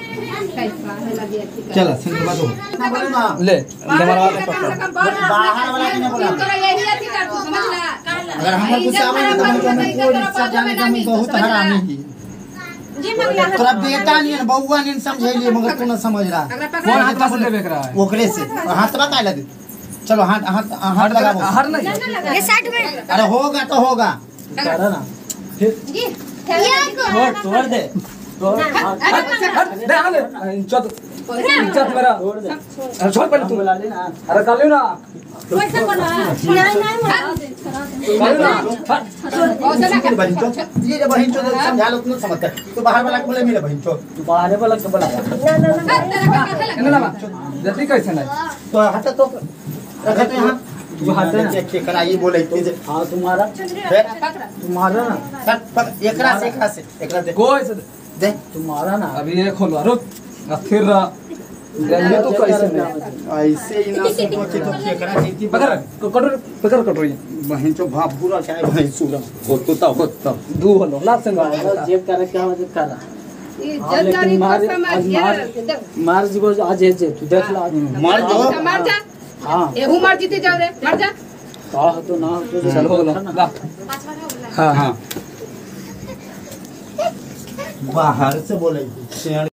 चला सिंधुआ दो ले कैमरा वाला बाहर वाला की ना बोला अगर हम गुस्सा आवे तो हम कोई रिक्शा जाने का हम बहुत हरामी ही तोरा बेटा नहीं बउआ नहीं समझैलिए मगर तू ना समझ रहा कौन हाथ से लेबे करा है ओकरे से हाथवा काहे लगे चलो हाथ हाथ हाथ लगाओ हर नहीं ये साइड में अरे होगा तो होगा करा ना जी तोड़ दे दे आले इज्जत मेरा छोड़ पहले तू अरे कर लियो ना कैसे बना नहीं बहन चो ये बहन चो समझा लो तुम समझते तू बाहर वाला बोले मेरे बहन चो तू बाहर वाला के बोला ना जल्दी कैसे नहीं तो हट तो रखा तो यहां तू हाथ ना चेक करा ये बोले तुझे हां तुम्हारा तुम्हारा ना एकरा से कोई से दे तुम्हारा ना अभी ये खोलो रुक फिर ये तो कैसे नहीं ऐसे ही ना सोचे तो केकरा जीती पकड़ कटोरी बहन चो भाप पूरा चाहे बहन सूरा होता दू होलो लाभ संग जेब कर क्या वजह कर जल्दी मार जी को आज है तू देख ला मार दो मर जा हां एहू मर जीते जाओ रे मर जा कहा तो ना चल हो गलो ला हां बाहर से बोले शेर